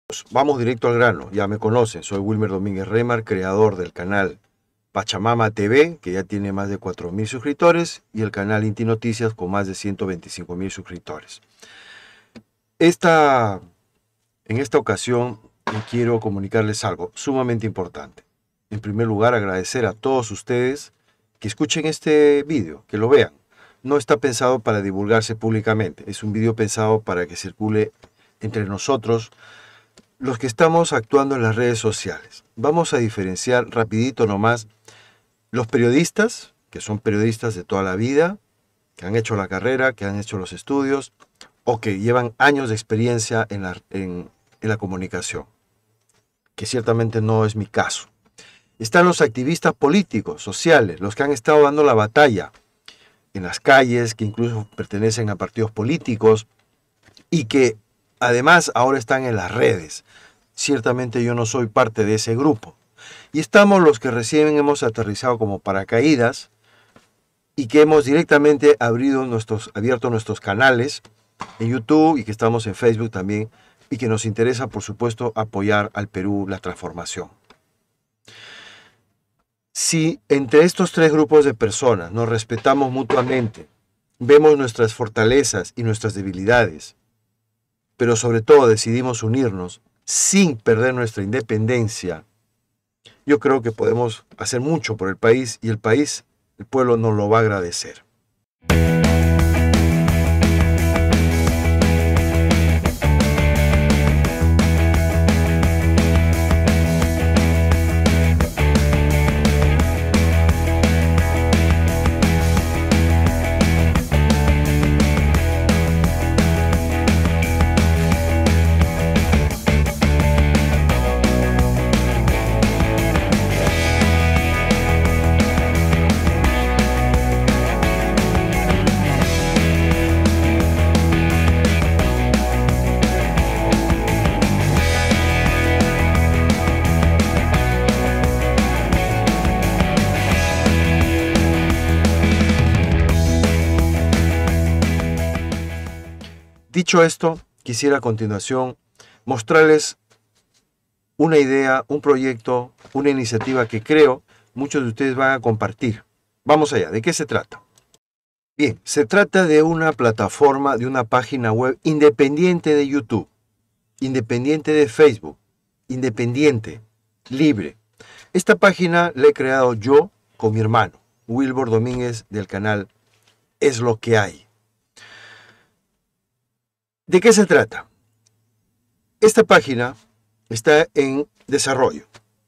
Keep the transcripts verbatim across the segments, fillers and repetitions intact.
Vamos directo al grano, ya me conocen, soy Wilmer Domínguez Remar, creador del canal Pachamama T V, que ya tiene más de cuatro mil suscriptores, y el canal Inti Noticias con más de ciento veinticinco mil suscriptores. Esta, en esta ocasión quiero comunicarles algo sumamente importante. En primer lugar, agradecer a todos ustedes que escuchen este vídeo, que lo vean. No está pensado para divulgarse públicamente, es un vídeo pensado para que circule entre nosotros, los que estamos actuando en las redes sociales. Vamos a diferenciar rapidito nomás los periodistas, que son periodistas de toda la vida, que han hecho la carrera, que han hecho los estudios, o que llevan años de experiencia en la, en, en la comunicación, que ciertamente no es mi caso. Están los activistas políticos, sociales, los que han estado dando la batalla en las calles, que incluso pertenecen a partidos políticos y que además ahora están en las redes. Ciertamente yo no soy parte de ese grupo. Y estamos los que recién hemos aterrizado como paracaídas y que hemos directamente abrido nuestros, abierto nuestros canales en YouTube y que estamos en Facebook también y que nos interesa, por supuesto, apoyar al Perú la transformación. Si entre estos tres grupos de personas nos respetamos mutuamente, vemos nuestras fortalezas y nuestras debilidades, pero sobre todo decidimos unirnos sin perder nuestra independencia, yo creo que podemos hacer mucho por el país y el país, el pueblo nos lo va a agradecer. Dicho esto, quisiera a continuación mostrarles una idea, un proyecto, una iniciativa que creo muchos de ustedes van a compartir. Vamos allá, ¿de qué se trata? Bien, se trata de una plataforma, de una página web independiente de YouTube, independiente de Facebook, independiente, libre. Esta página la he creado yo con mi hermano, Wilmer Domínguez, del canal Es Lo Que Hay. ¿De qué se trata? Esta página está en desarrollo.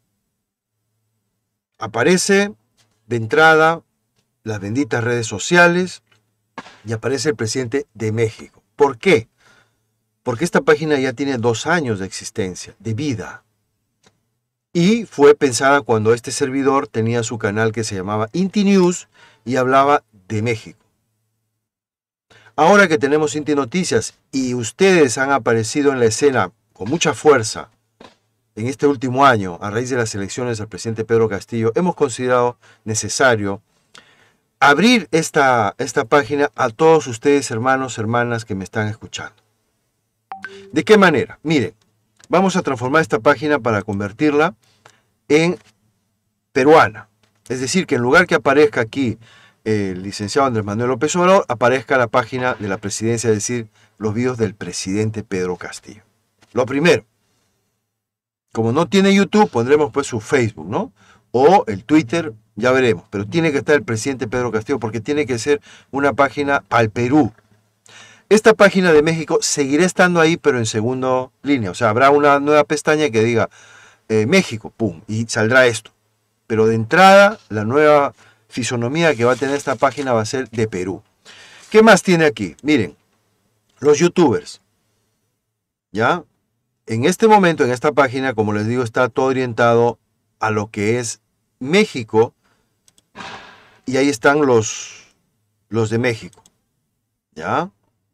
Aparece de entrada las benditas redes sociales y aparece el presidente de México. ¿Por qué? Porque esta página ya tiene dos años de existencia, de vida. Y fue pensada cuando este servidor tenía su canal que se llamaba Inti News y hablaba de México. Ahora que tenemos Inti Noticias y ustedes han aparecido en la escena con mucha fuerza en este último año a raíz de las elecciones del presidente Pedro Castillo, hemos considerado necesario abrir esta, esta página a todos ustedes, hermanos, hermanas que me están escuchando. ¿De qué manera? Miren, vamos a transformar esta página para convertirla en peruana. Es decir, que en lugar que aparezca aquí el licenciado Andrés Manuel López Obrador, aparezca la página de la presidencia, es decir, los videos del presidente Pedro Castillo. Lo primero, como no tiene YouTube, pondremos pues su Facebook, ¿no? O el Twitter, ya veremos, pero tiene que estar el presidente Pedro Castillo porque tiene que ser una página al Perú. Esta página de México seguirá estando ahí, pero en segunda línea, o sea, habrá una nueva pestaña que diga eh, México, pum, y saldrá esto. Pero de entrada, la nueva fisonomía que va a tener esta página va a ser de Perú. ¿Qué más tiene aquí? Miren, los youtubers. ¿Ya? En este momento, en esta página, como les digo, está todo orientado a lo que es México. Y ahí están los, los de México. ¿Ya?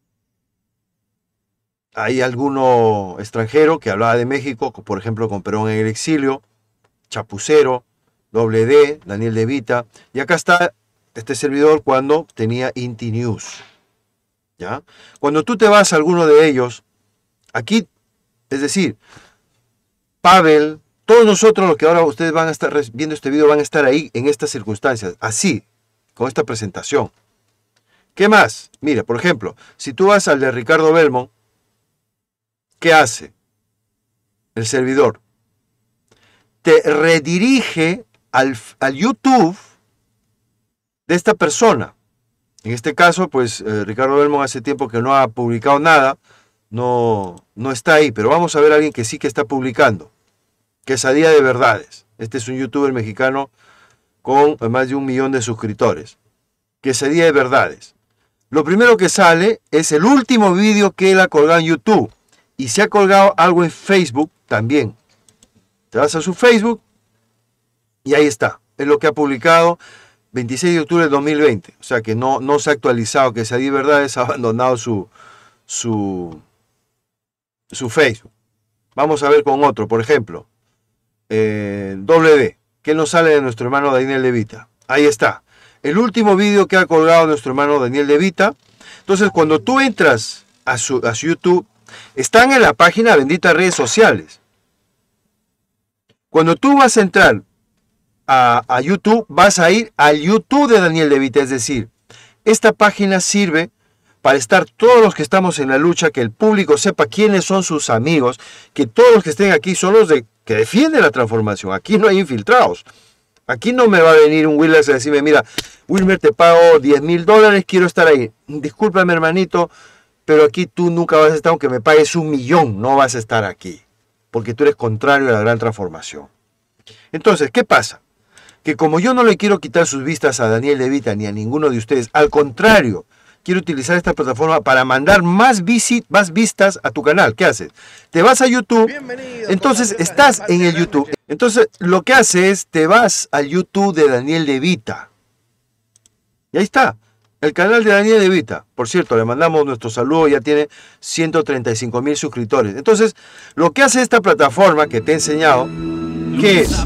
Hay alguno extranjero que hablaba de México, por ejemplo, con Perón en el exilio, Chapucero, Doble D, Daniel De Vita, y acá está este servidor cuando tenía Inti News. ¿Ya? Cuando tú te vas a alguno de ellos, aquí, es decir, Pavel, todos nosotros los que ahora ustedes van a estar viendo este video van a estar ahí en estas circunstancias, así, con esta presentación. ¿Qué más? Mira, por ejemplo, si tú vas al de Ricardo Belmont, ¿qué hace el servidor? Te redirige al, al YouTube de esta persona. En este caso, pues eh, Ricardo Belmont hace tiempo que no ha publicado nada, no, no está ahí, pero vamos a ver a alguien que sí que está publicando. Quesadilla de Verdades. Este es un youtuber mexicano con más de un millón de suscriptores. Quesadilla de Verdades. Lo primero que sale es el último vídeo que él ha colgado en YouTube. Y se ha colgado algo en Facebook también. Te vas a su Facebook y ahí está. Es lo que ha publicado veintiséis de octubre de dos mil veinte. O sea que no, no se ha actualizado. Quesadilla de Verdades ha abandonado su, su, su Facebook. Vamos a ver con otro, por ejemplo. Eh, W, que nos sale de nuestro hermano Daniel De Vita. Ahí está, el último vídeo que ha colgado nuestro hermano Daniel De Vita. Entonces, cuando tú entras a su, a su YouTube, están en la página Benditas Redes Sociales. Cuando tú vas a entrar a, a YouTube, vas a ir al YouTube de Daniel De Vita. Es decir, esta página sirve para estar todos los que estamos en la lucha, que el público sepa quiénes son sus amigos, que todos los que estén aquí son los de que defiende la transformación. Aquí no hay infiltrados. Aquí no me va a venir un Wilmer a decirme, mira, Wilmer, te pago diez mil dólares, quiero estar ahí. Discúlpame, hermanito, pero aquí tú nunca vas a estar, aunque me pagues un millón, no vas a estar aquí. Porque tú eres contrario a la gran transformación. Entonces, ¿qué pasa? Que como yo no le quiero quitar sus vistas a Daniel De Vita ni a ninguno de ustedes, al contrario, quiero utilizar esta plataforma para mandar más, visit, más vistas a tu canal. ¿Qué haces? Te vas a YouTube, Bienvenido, entonces estás en el YouTube. Entonces lo que haces es, te vas al YouTube de Daniel De Vita. Y ahí está, el canal de Daniel De Vita. Por cierto, le mandamos nuestro saludo, ya tiene ciento treinta y cinco mil suscriptores. Entonces, lo que hace esta plataforma que te he enseñado, ¿qué es?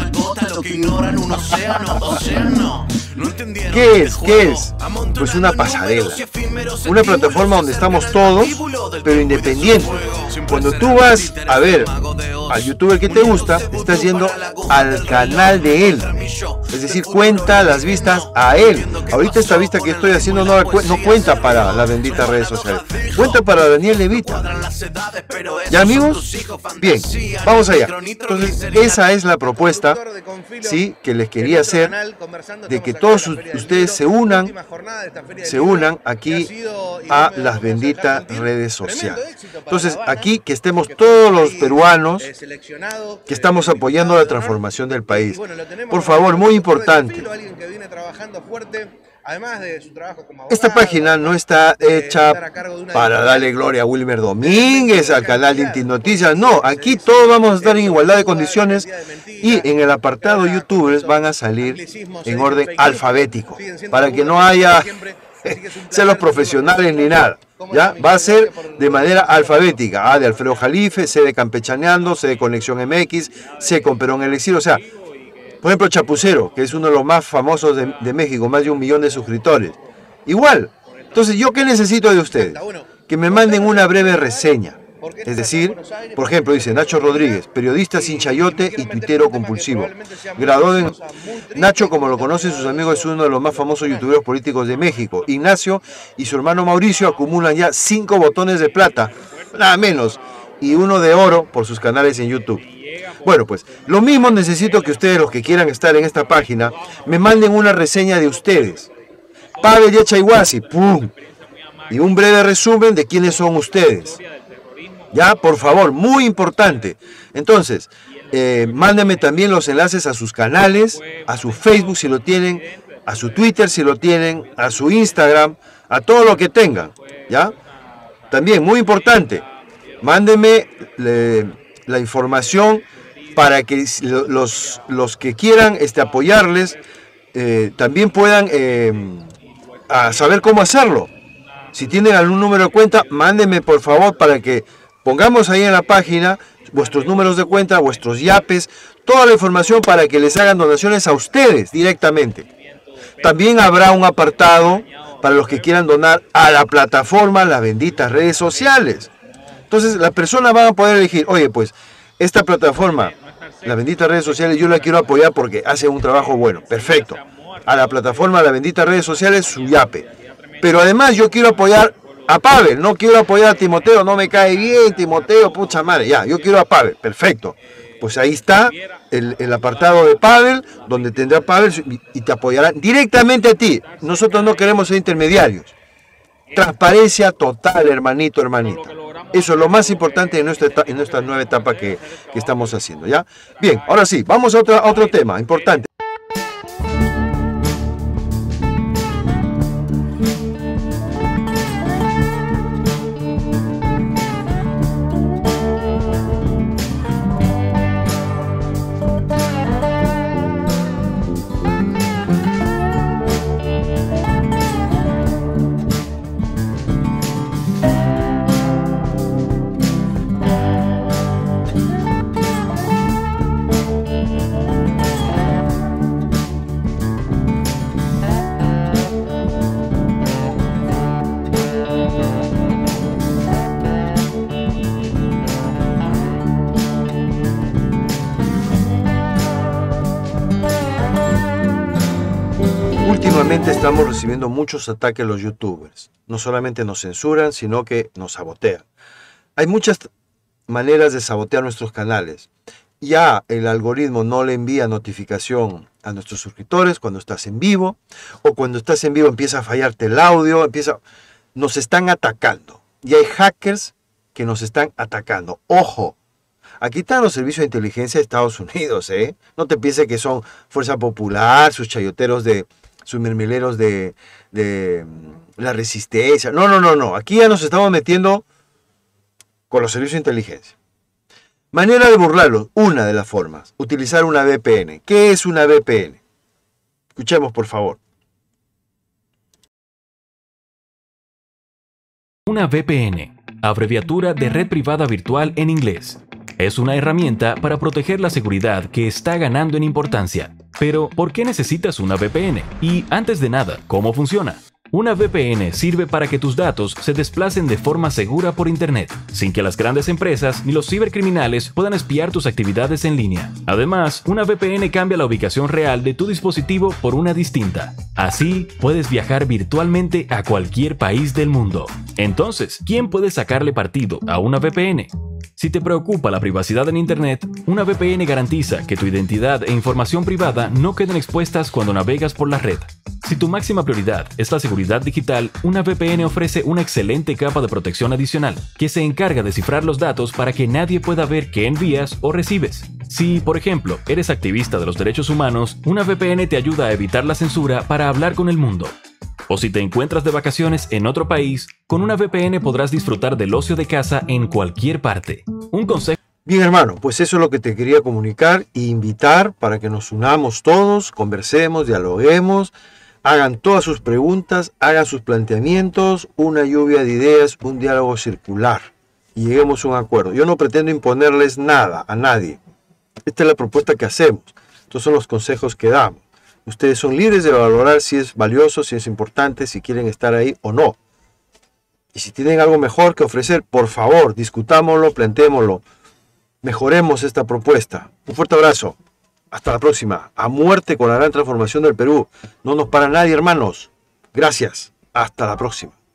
¿Qué es? ¿Qué es? Pues una pasarela. Una plataforma donde estamos todos, pero independientes. Cuando tú vas a ver al youtuber que te gusta, estás yendo al canal de él. Es decir, cuenta las vistas a él. Ahorita esta vista que estoy haciendo no, no cuenta para las benditas redes sociales. Cuenta para Daniel De Vita. ¿Ya, amigos? Bien, vamos allá. Entonces, esa es la propuesta, ¿sí?, que les quería hacer, de que todos ustedes se unan, se unan aquí a las benditas redes sociales. Entonces, aquí que estemos todos los peruanos que estamos apoyando la transformación del país. Por favor, muy importante. Esta página no está hecha para darle gloria a Wilmer Domínguez, al canal de Inti Noticias. No, aquí todos vamos a estar en igualdad de condiciones y en el apartado YouTubers van a salir en orden alfabético para que no haya celos profesionales ni nada. ¿Ya? Va a ser de manera alfabética. A de Alfredo Jalife, C de Campechaneando, C de Conexión M X, C con Perón Elixir. O sea, por ejemplo, Chapucero, que es uno de los más famosos de, de México, más de un millón de suscriptores. Igual. Entonces, ¿yo qué necesito de ustedes? Que me manden una breve reseña. Es decir, por ejemplo, dice Nacho Rodríguez, periodista sin chayote y tuitero compulsivo. Graduado en... Nacho, como lo conocen sus amigos, es uno de los más famosos youtuberos políticos de México. Ignacio y su hermano Mauricio acumulan ya cinco botones de plata, nada menos, y uno de oro por sus canales en YouTube. Bueno, pues lo mismo necesito que ustedes, los que quieran estar en esta página, me manden una reseña de ustedes. Pavel Yachayhuasi, ¡pum! Y un breve resumen de quiénes son ustedes. Ya, por favor, muy importante. Entonces, eh, mándenme también los enlaces a sus canales, a su Facebook si lo tienen, a su Twitter si lo tienen, a su Instagram, a todo lo que tengan. ¿Ya? También, muy importante, mándenme le, la información para que los, los que quieran este, apoyarles eh, también puedan eh, a saber cómo hacerlo. Si tienen algún número de cuenta, mándenme por favor para que pongamos ahí en la página vuestros números de cuenta, vuestros yapes, toda la información para que les hagan donaciones a ustedes directamente. También habrá un apartado para los que quieran donar a la plataforma, las benditas redes sociales. Entonces, las personas van a poder elegir, oye, pues, esta plataforma, las benditas redes sociales, yo la quiero apoyar porque hace un trabajo bueno, perfecto. A la plataforma, a las benditas redes sociales, su yape. Pero además yo quiero apoyar a Pavel, no quiero apoyar a Timoteo, no me cae bien Timoteo, pucha madre, ya, yo quiero a Pavel, perfecto. Pues ahí está el, el apartado de Pavel, donde tendrá Pavel y, y te apoyará directamente a ti. Nosotros no queremos ser intermediarios. Transparencia total, hermanito, hermanita. Eso es lo más importante en nuestra, en nuestra nueva etapa que, que estamos haciendo, ¿ya? Bien, ahora sí, vamos a, otra, a otro tema importante. Últimamente estamos recibiendo muchos ataques a los youtubers. No solamente nos censuran, sino que nos sabotean. Hay muchas maneras de sabotear nuestros canales. Ya el algoritmo no le envía notificación a nuestros suscriptores cuando estás en vivo, o cuando estás en vivo empieza a fallarte el audio, empieza... nos están atacando. Y hay hackers que nos están atacando. ¡Ojo! Aquí están los servicios de inteligencia de Estados Unidos, ¿eh? No te pienses que son Fuerza Popular, sus chayoteros de... sus mermeleros de, de la resistencia. No, no, no, no. Aquí ya nos estamos metiendo con los servicios de inteligencia. Manera de burlarlos. Una de las formas. Utilizar una V P N. ¿Qué es una V P N? Escuchemos, por favor. Una V P N, abreviatura de red privada virtual en inglés. Es una herramienta para proteger la seguridad que está ganando en importancia. Pero, ¿por qué necesitas una V P N? Y, antes de nada, ¿cómo funciona? Una V P N sirve para que tus datos se desplacen de forma segura por Internet, sin que las grandes empresas ni los cibercriminales puedan espiar tus actividades en línea. Además, una V P N cambia la ubicación real de tu dispositivo por una distinta. Así, puedes viajar virtualmente a cualquier país del mundo. Entonces, ¿quién puede sacarle partido a una V P N? Si te preocupa la privacidad en Internet, una V P N garantiza que tu identidad e información privada no queden expuestas cuando navegas por la red. Si tu máxima prioridad es la seguridad digital, una V P N ofrece una excelente capa de protección adicional, que se encarga de cifrar los datos para que nadie pueda ver qué envías o recibes. Si, por ejemplo, eres activista de los derechos humanos, una V P N te ayuda a evitar la censura para hablar con el mundo. O si te encuentras de vacaciones en otro país, con una V P N podrás disfrutar del ocio de casa en cualquier parte. Un consejo... Bien, hermano, pues eso es lo que te quería comunicar e invitar para que nos unamos todos, conversemos, dialoguemos, hagan todas sus preguntas, hagan sus planteamientos, una lluvia de ideas, un diálogo circular y lleguemos a un acuerdo. Yo no pretendo imponerles nada a nadie. Esta es la propuesta que hacemos. Estos son los consejos que damos. Ustedes son libres de valorar si es valioso, si es importante, si quieren estar ahí o no. Y si tienen algo mejor que ofrecer, por favor, discutámoslo, planteémoslo. Mejoremos esta propuesta. Un fuerte abrazo. Hasta la próxima. A muerte con la gran transformación del Perú. No nos para nadie, hermanos. Gracias. Hasta la próxima.